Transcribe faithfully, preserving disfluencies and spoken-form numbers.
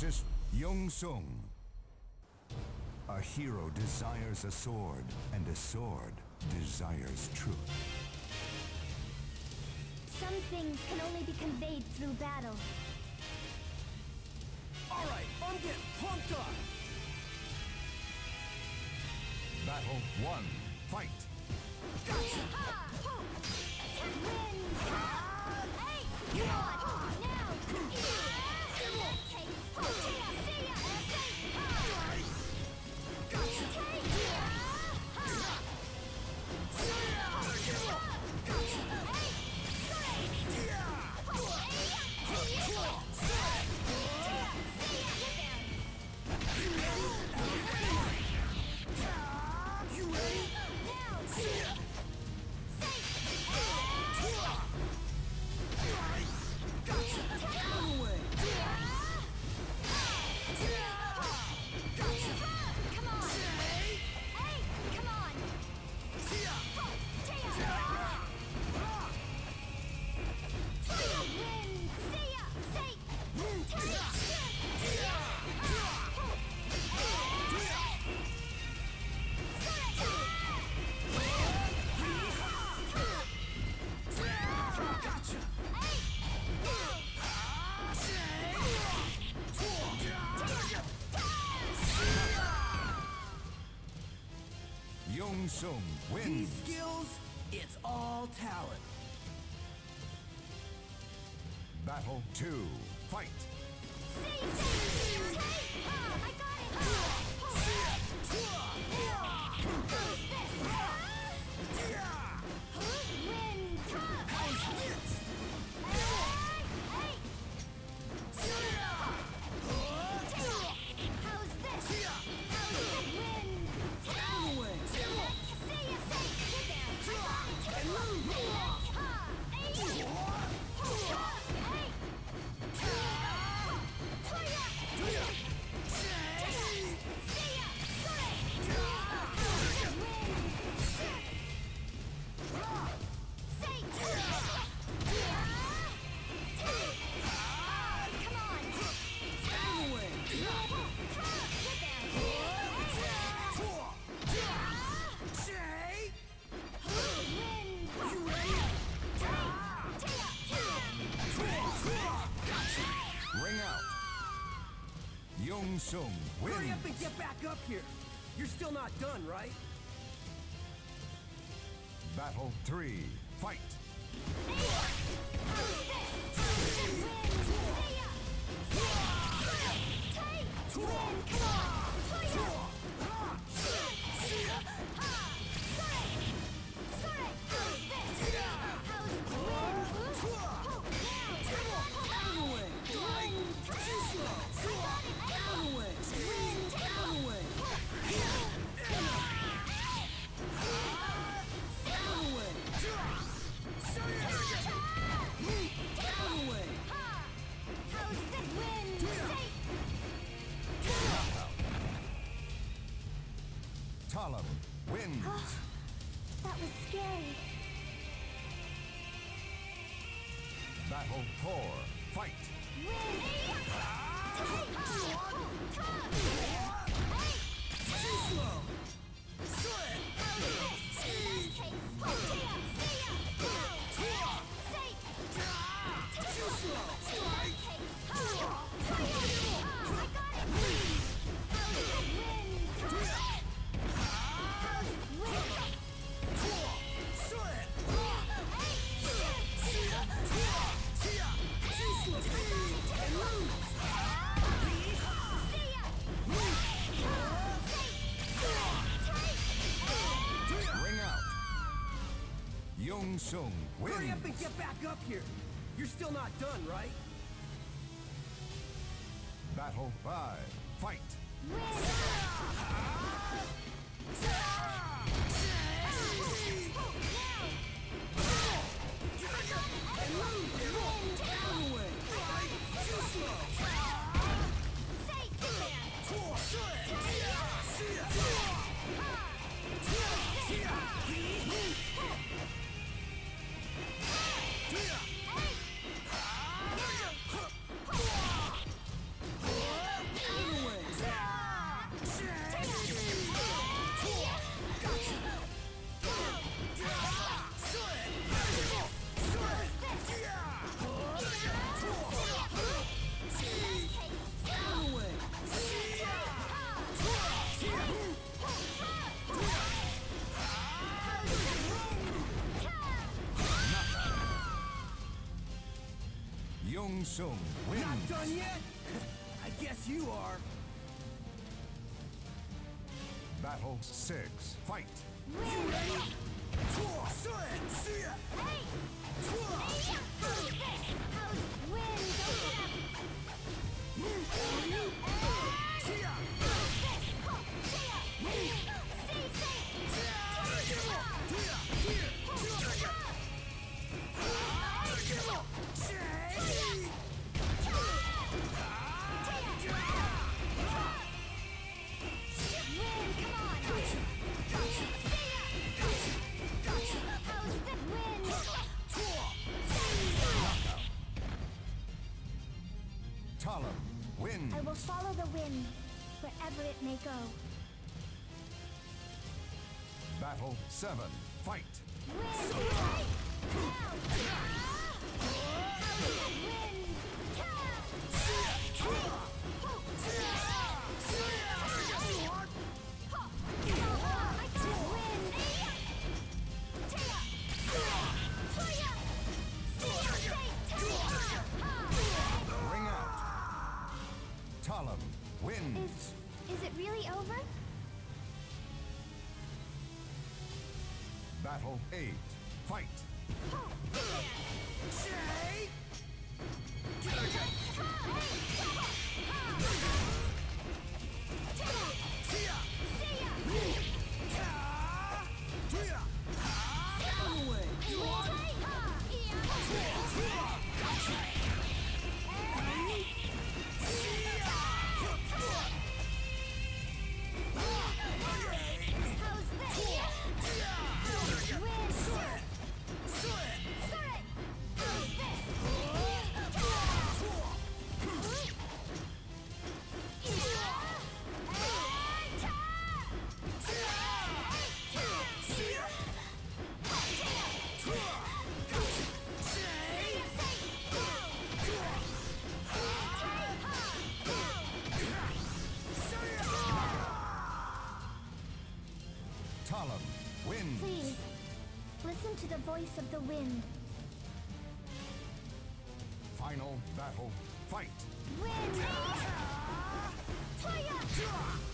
versus Young Sung. A hero desires a sword, and a sword desires truth. Some things can only be conveyed through battle. All right, I'm getting pumped up. Battle one, fight. Gotcha! Win! Hey! Come on! Now! In that case, see ya! See ya! Gotcha! You ready? Now! See ya! Young Sung wins. These skills, it's all talent. Battle two, fight. See, see, see, see. I got it. Who's this? Win. How's this? Hey, how's this? How's this? Win. Out of the way. See ya, say. Get down. And move. Ring out. Young Sung wins. Hurry up and get back up here. You're still not done, right? Battle three, fight. Talon wins. That was scary. Battle four, fight. Ring out. Young Sung wins. Hurry up and get back up here. You're still not done, right? Battle five, fight. Shang Tsung Not wins. done yet? I guess you are. Battle six. Fight. You ready? See ya. Hey! How's this? How's wind? Open up! See ya. Talon wins. I will follow the wind wherever it may go. Battle seven. Fight. Wind, right now! How's the wind? Ring out. Talon wins. Is, is it really over? Battle eight. Fight. Talon wins. Please, listen to the voice of the wind. Final battle. Fight. Wind! Fire!